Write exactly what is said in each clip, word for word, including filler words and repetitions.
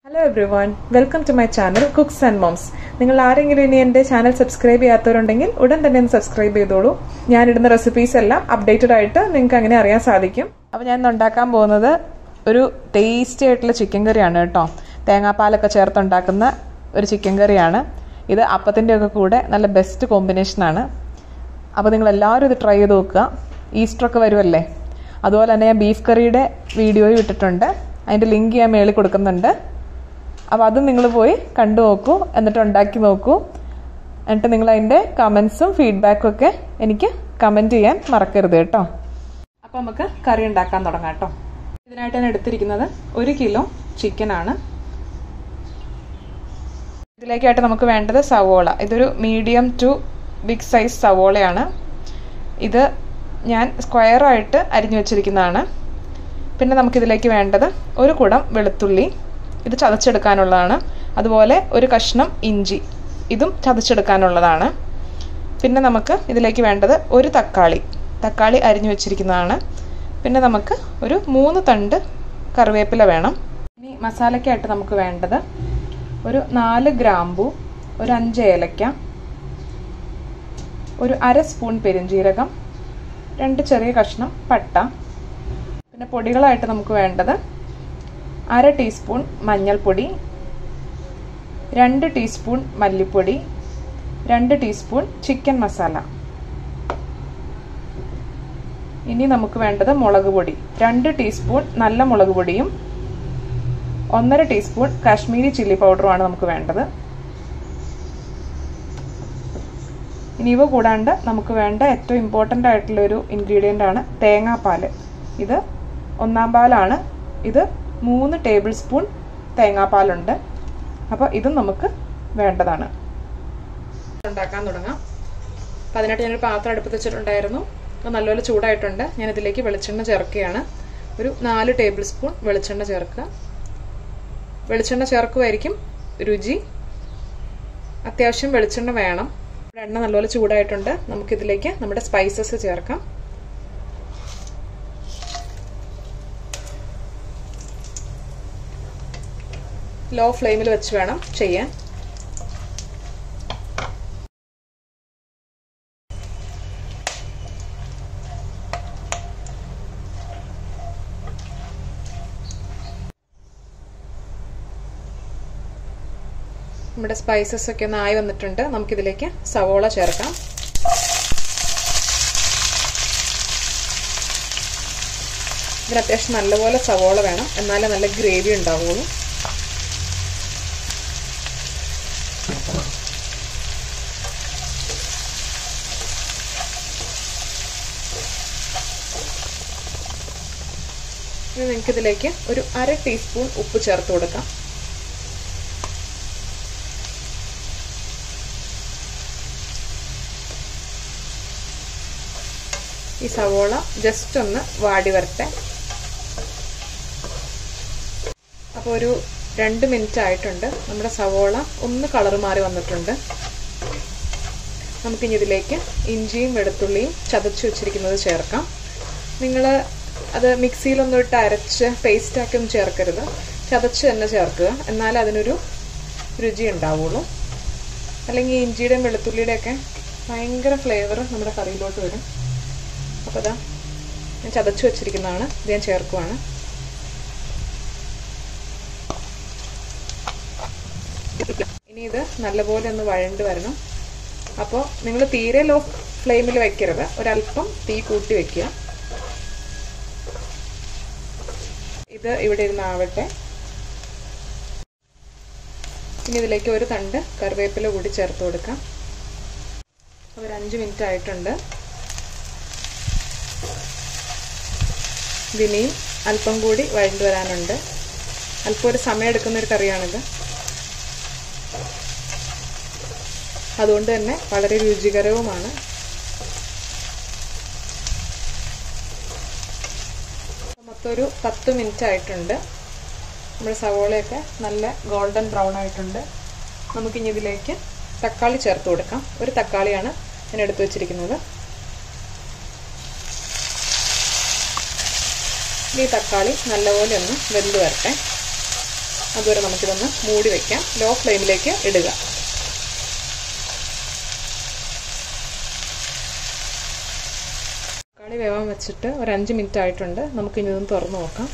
Hello everyone, welcome to my channel Cooks and Moms. നിങ്ങൾ ആരെങ്കിലും ഇനി എൻ്റെ ചാനൽ സബ്സ്ക്രൈബ് ചെയ്യാത്തവരുണ്ടെങ്കിൽ ഉടൻ തന്നെ ഒന്ന് സബ്സ്ക്രൈബ് ചെയ്തോളൂ. ഞാൻ ഇടുന്ന റെസിപ്പീസ് എല്ലാം അപ്ഡേറ്റഡ് ആയിട്ട് നിങ്ങൾക്ക് അങ്ങനെ അറിയാൻ സാധിക്കും. അപ്പോൾ ഞാൻ ഇന്ന് ഉണ്ടാക്കാൻ പോകുന്നത് ഒരു ടേസ്റ്റി ആയിട്ടുള്ള ചിക്കൻ കറിയാണ് കേട്ടോ. തേങ്ങാപ്പാലൊക്കെ ചേർത്ത് ഉണ്ടാക്കുന്ന ഒരു ചിക്കൻ കറിയാണ്. ഇത് അപ്പത്തിൻ്റെ ഒക്കെ കൂടെ നല്ല ബെസ്റ്റ് കോമ്പിനേഷനാണ്. അപ്പോൾ നിങ്ങൾ എല്ലാവരും ഇത് ട്രൈ ചെയ്ത് നോക്കുക. ഈസ്റ്ററൊക്കെ വരുമല്ലേ, അതുപോലെ തന്നെ ഞാൻ ബീഫ് കറിയുടെ വീഡിയോയും ഇട്ടിട്ടുണ്ട്. അതിൻ്റെ ലിങ്ക് ഞാൻ മേളിൽ കൊടുക്കുന്നുണ്ട്. അപ്പോൾ അത് നിങ്ങൾ പോയി കണ്ടു നോക്കൂ, എന്നിട്ട് ഉണ്ടാക്കി നോക്കൂ. എന്നിട്ട് നിങ്ങൾ അതിൻ്റെ കമൻസും ഫീഡ്ബാക്കും ഒക്കെ എനിക്ക് കമൻറ്റ് ചെയ്യാൻ മറക്കരുത് കേട്ടോ. അപ്പോൾ നമുക്ക് കറി ഉണ്ടാക്കാൻ തുടങ്ങാം കേട്ടോ. ഇതിനായിട്ട് ഞാൻ എടുത്തിരിക്കുന്നത് ഒരു കിലോ ചിക്കനാണ്. ഇതിലേക്കായിട്ട് നമുക്ക് വേണ്ടത് സവോള. ഇതൊരു മീഡിയം ടു ബിഗ് സൈസ് സവോളയാണ്. ഇത് ഞാൻ സ്ക്വയറായിട്ട് അരിഞ്ഞു വെച്ചിരിക്കുന്നതാണ്. പിന്നെ നമുക്കിതിലേക്ക് വേണ്ടത് ഒരു കുടം വെളുത്തുള്ളി, ഇത് ചതച്ചെടുക്കാനുള്ളതാണ്. അതുപോലെ ഒരു കഷ്ണം ഇഞ്ചി, ഇതും ചതച്ചെടുക്കാനുള്ളതാണ്. പിന്നെ നമുക്ക് ഇതിലേക്ക് വേണ്ടത് ഒരു തക്കാളി, തക്കാളി അരിഞ്ഞു വെച്ചിരിക്കുന്നതാണ്. പിന്നെ നമുക്ക് ഒരു മൂന്ന് തണ്ട് കറിവേപ്പില വേണം. ഇനി മസാലയ്ക്കായിട്ട് നമുക്ക് വേണ്ടത് ഒരു നാല് ഗ്രാമ്പു, ഒരു അഞ്ച് ഏലക്ക, ഒരു അര സ്പൂൺ പെരുംജീരകം, രണ്ട് ചെറിയ കഷ്ണം പട്ട. പിന്നെ പൊടികളായിട്ട് നമുക്ക് വേണ്ടത് അര ടീസ്പൂൺ മഞ്ഞൾപ്പൊടി, രണ്ട് ടീസ്പൂൺ മല്ലിപ്പൊടി, രണ്ട് ടീസ്പൂൺ ചിക്കൻ മസാല. ഇനി നമുക്ക് വേണ്ടത് മുളക് പൊടി, രണ്ട് ടീസ്പൂൺ നല്ല മുളക് പൊടിയും ഒന്നര ടീസ്പൂൺ കാശ്മീരി ചില്ലി പൗഡറുമാണ് നമുക്ക് വേണ്ടത്. ഇനി ഇവ കൂടാണ്ട് നമുക്ക് വേണ്ട ഏറ്റവും ഇമ്പോർട്ടൻ്റ് ആയിട്ടുള്ളൊരു ഇൻഗ്രീഡിയൻ്റ് ആണ് തേങ്ങാപ്പാൽ. ഇത് ഒന്നാം പാലാണ്. ഇത് മൂന്ന് ടേബിൾ സ്പൂൺ തേങ്ങാപ്പാലുണ്ട്. അപ്പോൾ ഇതും നമുക്ക് വേണ്ടതാണ്. ഉണ്ടാക്കാൻ തുടങ്ങാം. അപ്പോൾ അതിനായിട്ട് ഞാനൊരു പാത്രം അടുപ്പത്ത് വെച്ചിട്ടുണ്ടായിരുന്നു. അപ്പോൾ നല്ലപോലെ ചൂടായിട്ടുണ്ട്. ഞാനിതിലേക്ക് വെളിച്ചെണ്ണ ചേർക്കുകയാണ്. ഒരു നാല് ടേബിൾ സ്പൂൺ വെളിച്ചെണ്ണ ചേർക്കുക. വെളിച്ചെണ്ണ ചേർക്കുമായിരിക്കും രുചി. അത്യാവശ്യം വെളിച്ചെണ്ണ വേണം. എണ്ണ നല്ലപോലെ ചൂടായിട്ടുണ്ട്. നമുക്കിതിലേക്ക് നമ്മുടെ സ്പൈസസ് ചേർക്കാം. ലോ ഫ്ലെയിമിൽ വെച്ച് വേണം ചെയ്യാൻ. നമ്മുടെ സ്പൈസസ് ഒക്കെ ഒന്ന് ആയി വന്നിട്ടുണ്ട്. നമുക്കിതിലേക്ക് സവോള ചേർക്കാം. ഇതിന് അത്യാവശ്യം നല്ലപോലെ സവോള വേണം, എന്നാലേ നല്ല ഗ്രേവി ഉണ്ടാവുള്ളൂ. ഇനി നിങ്ങൾക്കിതിലേക്ക് ഒരു അര ടീസ്പൂൺ ഉപ്പ് ചേർത്ത് കൊടുക്കാം. ഈ സവോള ജസ്റ്റ് ഒന്ന് വാടി വരട്ടെ. അപ്പോൾ ഒരു രണ്ട് മിനിറ്റ് ആയിട്ടുണ്ട്. നമ്മുടെ സവോള ഒന്ന് കളർ മാറി വന്നിട്ടുണ്ട്. നമുക്കിനി ഇതിലേക്ക് ഇഞ്ചിയും വെളുത്തുള്ളിയും ചതച്ച് വെച്ചിരിക്കുന്നത് ചേർക്കാം. നിങ്ങൾ അത് മിക്സിയിലൊന്നും ഇട്ട് അരച്ച് പേസ്റ്റാക്കി ഒന്നും ചേർക്കരുത്, ചതച്ച് തന്നെ ചേർക്കുക. എന്നാലേ അതിനൊരു രുചി ഉണ്ടാവുള്ളൂ. അല്ലെങ്കിൽ ഇഞ്ചിയുടെയും വെളുത്തുള്ളിയുടെയൊക്കെ ഭയങ്കര ഫ്ലേവർ നമ്മുടെ കറിയിലോട്ട് വരും. അപ്പോൾ അതാ ഞാൻ ചതച്ച് വെച്ചിരിക്കുന്നതാണ്, ഇത് ഞാൻ ചേർക്കുവാണ്. ഇനി ഇത് നല്ലപോലെ ഒന്ന് വഴണ്ട് വരണം. അപ്പോൾ നിങ്ങൾ തീരെ ലോ ഫ്ലെയിമിൽ വയ്ക്കരുത്, ഒരല്പം തീ കൂട്ടി വയ്ക്കുക. ഇത് ഇവിടെ ഇരുന്നാവട്ടെ. ഇനി ഇതിലേക്ക് ഒരു തണ്ട് കറിവേപ്പില കൂടി ചേർത്ത് കൊടുക്കാം. ഒരു അഞ്ച് മിനിറ്റ് ആയിട്ടുണ്ട്. ഇതിനെയും അല്പം കൂടി വഴണ്ടു വരാനുണ്ട്. അല്പം ഒരു സമയം എടുക്കുന്നൊരു കറിയാണിത്. അതുകൊണ്ട് തന്നെ വളരെ രുചികരവുമാണ്. മൊത്തം ഒരു പത്ത് മിനിറ്റ് ആയിട്ടുണ്ട്. നമ്മുടെ സവോളയൊക്കെ നല്ല ഗോൾഡൻ ബ്രൗൺ ആയിട്ടുണ്ട്. നമുക്കിനി ഇതിലേക്ക് തക്കാളി ചേർത്ത് കൊടുക്കാം. ഒരു തക്കാളിയാണ് ഞാൻ എടുത്തു വെച്ചിരിക്കുന്നത്. ഈ തക്കാളി നല്ലപോലെ ഒന്ന് വെന്ത് വരട്ടെ. അതുവരെ നമുക്കിതൊന്ന് മൂടി വയ്ക്കാം. ലോ ഫ്ലെയിമിലേക്ക് ഇടുക. തക്കാളി വേവാൻ വെച്ചിട്ട് ഒരു അഞ്ച് മിനിറ്റ് ആയിട്ടുണ്ട്. നമുക്കിനി ഇതൊന്ന് തുറന്ന് നോക്കാം.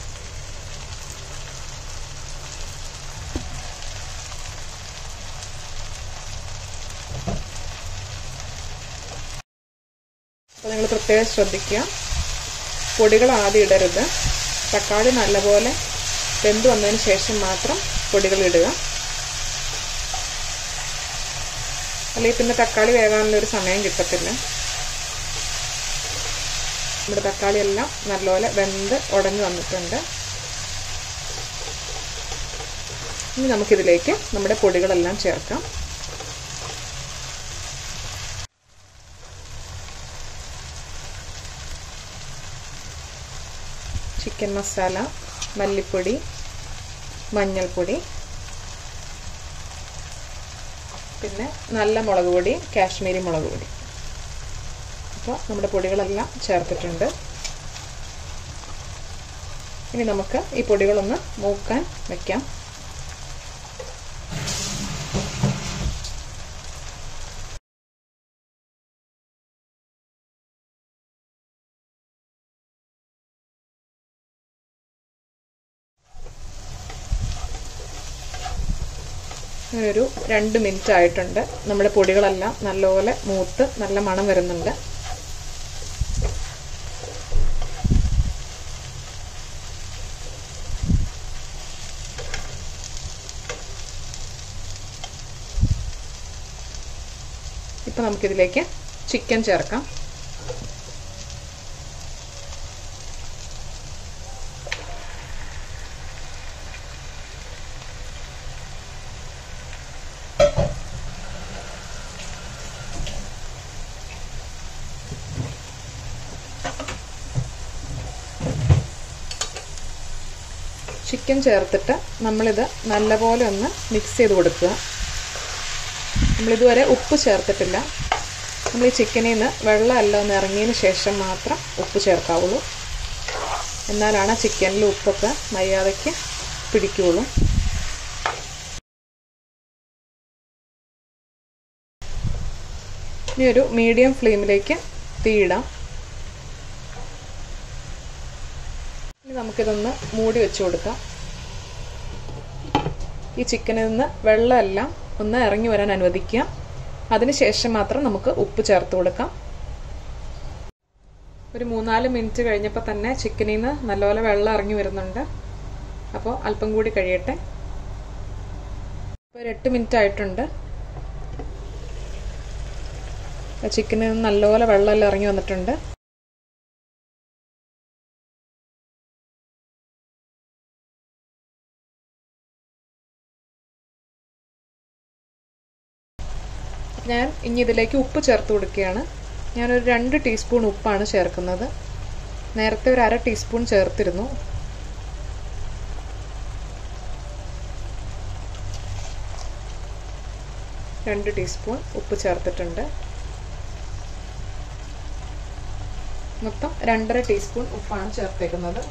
അപ്പോൾ നിങ്ങൾ പ്രത്യേകം ശ്രദ്ധിക്കുക, പൊടികൾ ആദ്യം ഇടരുത്. തക്കാളി നല്ലപോലെ വെന്ത് വന്നതിന് ശേഷം മാത്രം പൊടികൾ ഇടുക. അല്ലെങ്കിൽ പിന്നെ തക്കാളി വേകാനുള്ളൊരു സമയം കിട്ടത്തില്ല. നമ്മുടെ തക്കാളിയെല്ലാം നല്ലപോലെ വെന്ത് ഉടഞ്ഞു വന്നിട്ടുണ്ട്. ഇനി നമുക്കിതിലേക്ക് നമ്മുടെ പൊടികളെല്ലാം ചേർക്കാം. ചിക്കൻ മസാല, മല്ലിപ്പൊടി, മഞ്ഞൾപ്പൊടി, പിന്നെ നല്ല മുളക് പൊടി, കാശ്മീരി മുളക് പൊടി. അപ്പോൾ നമ്മുടെ പൊടികളെല്ലാം ചേർത്തിട്ടുണ്ട്. ഇനി നമുക്ക് ഈ പൊടികളൊന്ന് മൂക്കാൻ വയ്ക്കാം. ഒരു രണ്ട് മിനിറ്റ് ആയിട്ടുണ്ട്. നമ്മുടെ പൊടികളെല്ലാം നല്ലപോലെ മൂത്ത് നല്ല മണം വരുന്നുണ്ട്. ഇപ്പം നമുക്കിതിലേക്ക് ചിക്കൻ ചേർക്കാം. ചിക്കൻ ചേർത്തിട്ട് നമ്മളിത് നല്ലപോലെ ഒന്ന് മിക്സ് ചെയ്ത് കൊടുക്കുക. നമ്മളിതുവരെ ഉപ്പ് ചേർത്തിട്ടില്ല. നമ്മൾ ഈ ചിക്കനിൽ നിന്ന് വെള്ളമെല്ലാം ഒന്ന് ഇറങ്ങിയതിന് ശേഷം മാത്രം ഉപ്പ് ചേർക്കാവുള്ളൂ. എന്നാലാണ് ചിക്കനിൽ ഉപ്പൊക്കെ മര്യാദയ്ക്ക് പിടിക്കുകയുള്ളൂ. ഇനി ഒരു മീഡിയം ഫ്ലെയിമിലേക്ക് തീയിടാം. ഇനി നമുക്കിതൊന്ന് മൂടി വെച്ച് കൊടുക്കാം. ഈ ചിക്കനിൽ നിന്ന് വെള്ളമെല്ലാം ഒന്ന് ഇറങ്ങി വരാൻ അനുവദിക്കുക. അതിനുശേഷം മാത്രം നമുക്ക് ഉപ്പ് ചേർത്ത് കൊടുക്കാം. ഒരു മൂന്നാല് മിനിറ്റ് കഴിഞ്ഞപ്പോൾ തന്നെ ചിക്കനിൽ നിന്ന് നല്ലപോലെ വെള്ളം ഇറങ്ങി വരുന്നുണ്ട്. അപ്പോൾ അല്പം കൂടി കഴിയട്ടെ. ഇപ്പോൾ ഒരു എട്ട് മിനിറ്റ് ആയിട്ടുണ്ട്. ചിക്കനിൽ നിന്ന് നല്ലപോലെ വെള്ളമെല്ലാം ഇറങ്ങി വന്നിട്ടുണ്ട്. ഞാൻ ഇനി ഇതിലേക്ക് ഉപ്പ് ചേർത്ത് കൊടുക്കുകയാണ്. ഞാനൊരു രണ്ട് ടീസ്പൂൺ ഉപ്പാണ് ചേർക്കുന്നത്. നേരത്തെ ഒരു അര ടീസ്പൂൺ ചേർത്തിരുന്നു. രണ്ട് ടീസ്പൂൺ ഉപ്പ് ചേർത്തിട്ടുണ്ട്. മൊത്തം രണ്ടര ടീസ്പൂൺ ഉപ്പാണ് ചേർത്തേക്കുന്നത്.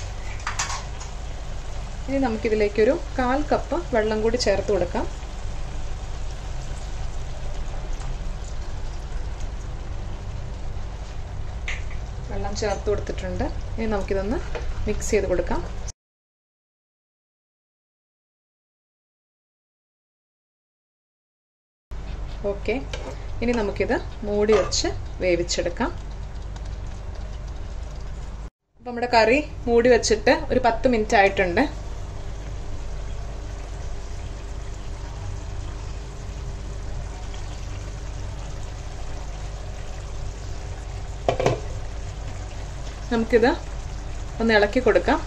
ഇനി നമുക്കിതിലേക്കൊരു കാൽ കപ്പ് വെള്ളം കൂടി ചേർത്ത് കൊടുക്കാം. വെള്ളം ചേർത്ത് കൊടുത്തിട്ടുണ്ട്. ഇനി നമുക്കിതൊന്ന് മിക്സ് ചെയ്ത് കൊടുക്കാം. ഓക്കെ, ഇനി നമുക്കിത് മൂടി വെച്ച് വേവിച്ചെടുക്കാം. അപ്പം നമ്മുടെ കറി മൂടി വെച്ചിട്ട് ഒരു പത്ത് മിനിറ്റ് ആയിട്ടുണ്ട്. നമുക്കിത് ഒന്ന് ഇളക്കി കൊടുക്കാം.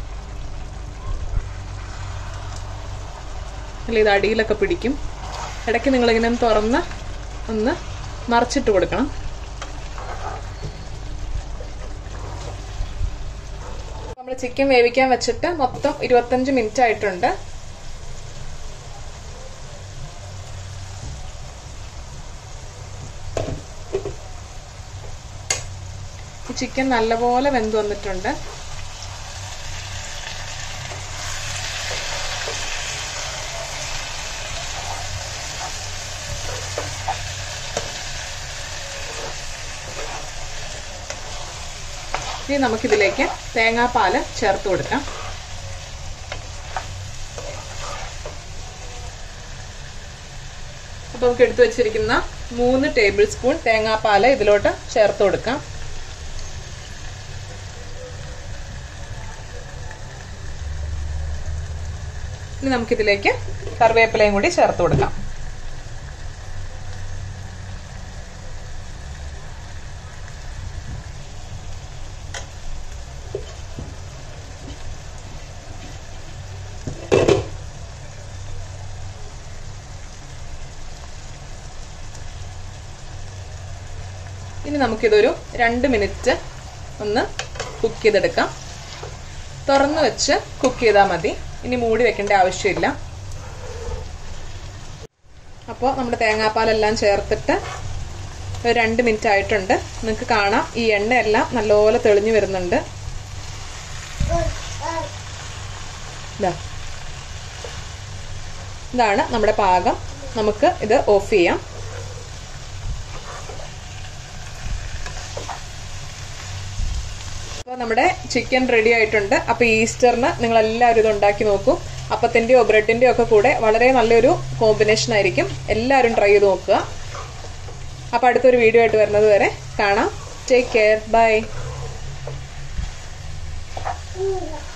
അല്ല, ഇത് അടിയിലൊക്കെ പിടിക്കും. ഇടയ്ക്ക് നിങ്ങളിങ്ങനെ തുറന്ന് ഒന്ന് മറിച്ചിട്ട് കൊടുക്കണം. നമ്മൾ ചിക്കൻ വേവിക്കാൻ വെച്ചിട്ട് മൊത്തം ഇരുപത്തഞ്ച് മിനിറ്റ് ആയിട്ടുണ്ട്. ചിക്കൻ നല്ലപോലെ വെന്ത് വന്നിട്ടുണ്ട്. ഇനി നമുക്കിതിലേക്ക് തേങ്ങാപ്പാൽ ചേർത്ത് കൊടുക്കാം. അപ്പോൾ നമുക്ക് എടുത്തു വെച്ചിരിക്കുന്ന മൂന്ന് ടേബിൾ സ്പൂൺ തേങ്ങാപ്പാൽ ഇതിലോട്ട് ചേർത്ത് കൊടുക്കാം. ഇനി നമുക്കിതിലേക്ക് കറിവേപ്പിലയും കൂടി ചേർത്ത് കൊടുക്കാം. ഇനി നമുക്കിതൊരു രണ്ട് മിനിറ്റ് ഒന്ന് കുക്ക് ചെയ്തെടുക്കാം. തുറന്നു വെച്ച് കുക്ക് ചെയ്താൽ മതി. ഇനി മൂടി വെക്കേണ്ട ആവശ്യമില്ല. അപ്പോൾ നമ്മുടെ തേങ്ങാപ്പാലെല്ലാം ചേർത്തിട്ട് ഒരു രണ്ട് മിനിറ്റ് ആയിട്ടുണ്ട്. നിങ്ങൾക്ക് കാണാം ഈ എണ്ണയെല്ലാം നല്ലപോലെ തെളിഞ്ഞു വരുന്നുണ്ട്. ഇതാണ് നമ്മുടെ പാകം. നമുക്ക് ഇത് ഓഫ് ചെയ്യാം. അപ്പോൾ നമ്മുടെ ചിക്കൻ റെഡി ആയിട്ടുണ്ട്. അപ്പോൾ ഈസ്റ്ററിന് നിങ്ങൾ എല്ലാവരും ഇത് ഉണ്ടാക്കി നോക്കൂ. അപ്പത്തിൻ്റെയോ ബ്രെഡിൻ്റെയോ ഒക്കെ കൂടെ വളരെ നല്ലൊരു കോമ്പിനേഷൻ ആയിരിക്കും. എല്ലാവരും ട്രൈ ചെയ്ത് നോക്കുക. അപ്പോൾ അടുത്തൊരു വീഡിയോ ആയിട്ട് വരുന്നത് വരെ കാണാം. Take care. ബൈ.